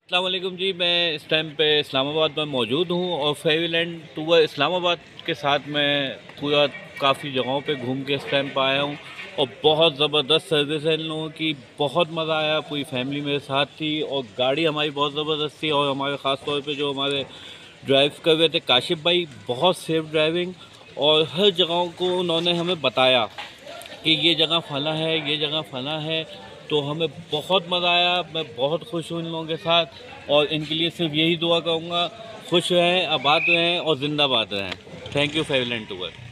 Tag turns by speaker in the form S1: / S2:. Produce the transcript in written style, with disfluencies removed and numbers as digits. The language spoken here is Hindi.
S1: अस्सलाम वालेकुम जी। मैं इस टाइम पे इस्लामाबाद में मौजूद हूँ और फेरीलैंड टूर इस्लामाबाद के साथ मैं पूरा काफ़ी जगहों पे घूम के इस टाइम पे आया हूँ और बहुत ज़बरदस्त सर्विस है इन लोगों की। बहुत मज़ा आया, पूरी फैमिली मेरे साथ थी और गाड़ी हमारी बहुत ज़बरदस्त थी। और हमारे ख़ास तौर पे जो हमारे ड्राइव कर रहे थे काशिफ भाई, बहुत सेफ ड्राइविंग और हर जगहों को उन्होंने हमें बताया कि ये जगह फ़लाँ है, ये जगह फ़लाँ है। तो हमें बहुत मज़ा आया, मैं बहुत खुश हूँ इन लोगों के साथ और इनके लिए सिर्फ यही दुआ करूँगा, खुश रहें, आबाद रहें और ज़िंदाबाद रहें। Thank you Fairyland tour.